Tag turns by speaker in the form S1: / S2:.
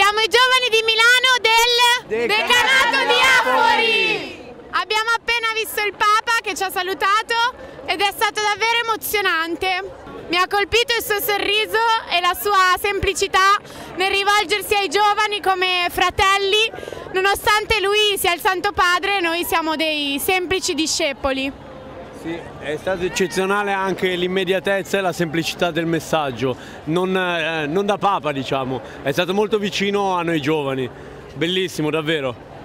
S1: Siamo i giovani di Milano del Decanato di Afori. Abbiamo appena visto il Papa che ci ha salutato ed è stato davvero emozionante. Mi ha colpito il suo sorriso e la sua semplicità nel rivolgersi ai giovani come fratelli. Nonostante lui sia il Santo Padre, noi siamo dei semplici discepoli.
S2: Sì, è stato eccezionale anche l'immediatezza e la semplicità del messaggio, non da Papa diciamo, è stato molto vicino a noi giovani, bellissimo davvero.